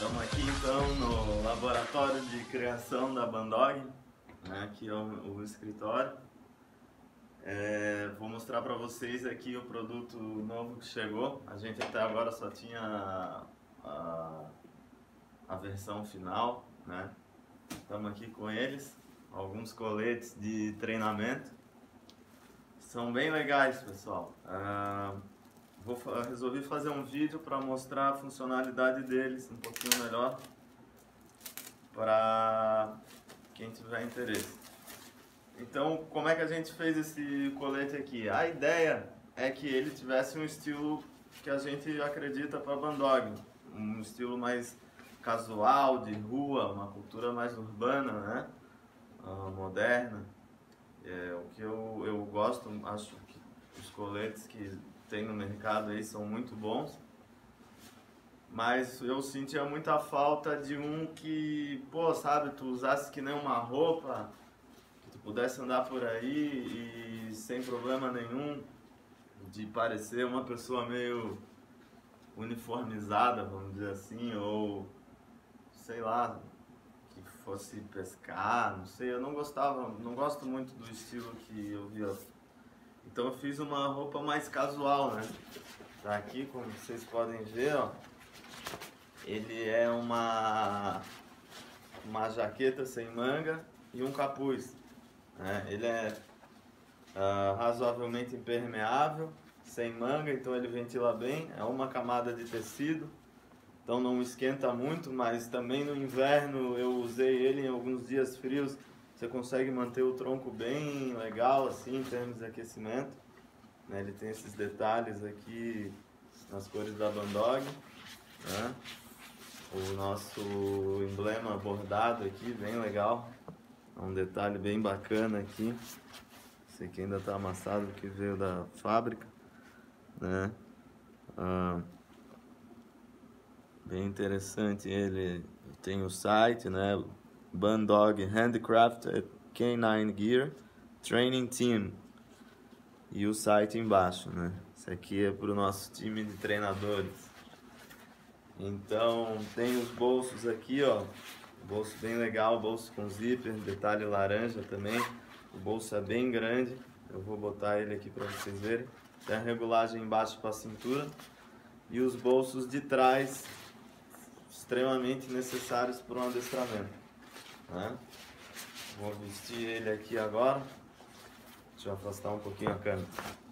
Estamos aqui então no laboratório de criação da Bandog, né? Aqui é o escritório. Vou mostrar para vocês aqui o produto novo que chegou. A gente até agora só tinha a versão final, né? Estamos aqui com eles, alguns coletes de treinamento. São bem legais, pessoal. Resolvi fazer um vídeo para mostrar a funcionalidade deles um pouquinho melhor para quem tiver interesse. Então, como é que a gente fez esse colete aqui? A ideia é que ele tivesse um estilo que a gente acredita para Bandog, um estilo mais casual, de rua, uma cultura mais urbana, né? Moderna. O que eu gosto, acho que os coletes que tem no mercado aí são muito bons, mas eu sentia muita falta de um que, pô, sabe, tu usasse que nem uma roupa, que tu pudesse andar por aí e sem problema nenhum, de parecer uma pessoa meio uniformizada, vamos dizer assim, ou sei lá, que fosse pescar, não sei, eu não gosto muito do estilo que eu via. Então eu fiz uma roupa mais casual, né? Tá aqui, como vocês podem ver, ó. Ele é uma jaqueta sem manga e um capuz, né? Ele é razoavelmente impermeável, sem manga, então ele ventila bem. É uma camada de tecido, então não esquenta muito, mas também no inverno eu usei ele em alguns dias frios. Você consegue manter o tronco bem legal assim em termos de aquecimento, né? Ele tem esses detalhes aqui nas cores da Bandog, né? O nosso emblema bordado aqui, bem legal. É um detalhe bem bacana aqui. Esse aqui ainda está amassado, que veio da fábrica, né? Bem interessante ele. Tem o site, né? Bandog Handcrafted Canine Gear Training Team, e o site embaixo, né? Isso aqui é para o nosso time de treinadores. Então tem os bolsos aqui, ó, bolso bem legal, bolso com zíper, detalhe laranja também. O bolso é bem grande, eu vou botar ele aqui para vocês verem. Tem a regulagem embaixo para a cintura e os bolsos de trás extremamente necessários para um adestramento, né? Vou vestir ele aqui agora. Deixa eu afastar um pouquinho a câmera.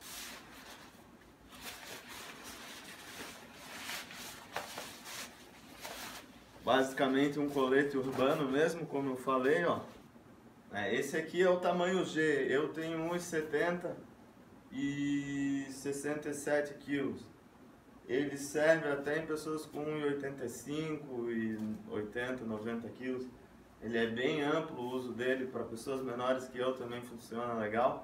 Basicamente um colete urbano mesmo, como eu falei, ó. Esse aqui é o tamanho G. Eu tenho 1,70 e 67 quilos. Ele serve até em pessoas com 1,85 e 80, 90 quilos. Ele é bem amplo, o uso dele para pessoas menores que eu também funciona legal.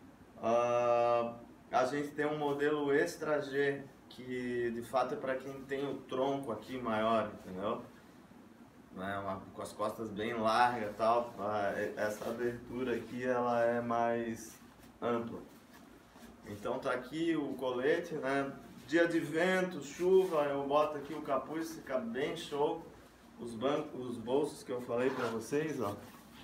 A gente tem um modelo Extra G, que de fato é para quem tem o tronco aqui maior, entendeu? Com as costas bem largas e tal. Essa abertura aqui ela é mais ampla. Então tá aqui o colete, né? Dia de vento, chuva, eu boto aqui o capuz, fica bem show. Os bolsos que eu falei para vocês, ó.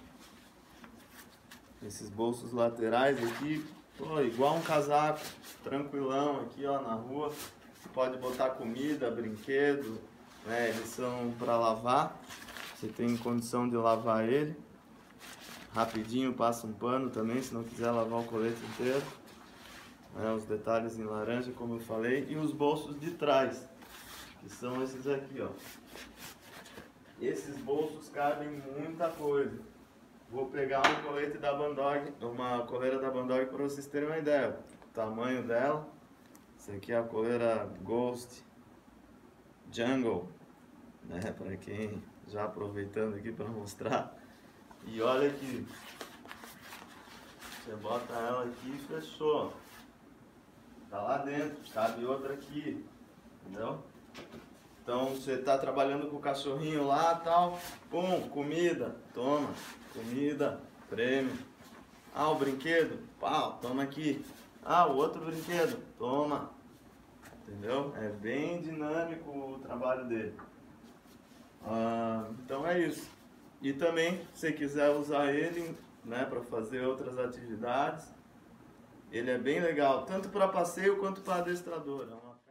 Esses bolsos laterais aqui, pô, igual um casaco, tranquilão aqui, ó, na rua. Pode botar comida, brinquedo, né? Eles são para lavar. Você tem condição de lavar ele. Rapidinho passa um pano também, se não quiser lavar o colete inteiro. Os detalhes em laranja, como eu falei. E os bolsos de trás, que são esses aqui, ó. Esses bolsos cabem muita coisa. Vou pegar um colete da Bandog, uma coleira da Bandog, para vocês terem uma ideia. O tamanho dela. Essa aqui é a coleira Ghost Jungle, né? Para quem já aproveitando aqui para mostrar. E olha aqui. Você bota ela aqui e fechou. Tá lá dentro, cabe outra aqui, entendeu? Então você tá trabalhando com o cachorrinho lá, tal, pum, comida, toma, comida, prêmio. O brinquedo, pau, toma aqui. O outro brinquedo, toma. Entendeu? É bem dinâmico o trabalho dele. Então é isso. E também, se você quiser usar ele, né, para fazer outras atividades, ele é bem legal, tanto para passeio quanto para adestrador.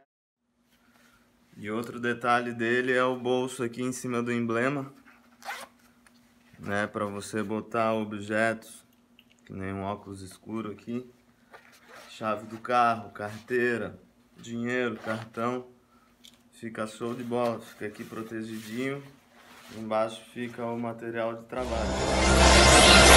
E outro detalhe dele é o bolso aqui em cima do emblema, né, para você botar objetos, que nem um óculos escuro aqui, chave do carro, carteira, dinheiro, cartão. Fica show de bola, fica aqui protegidinho. Embaixo fica o material de trabalho.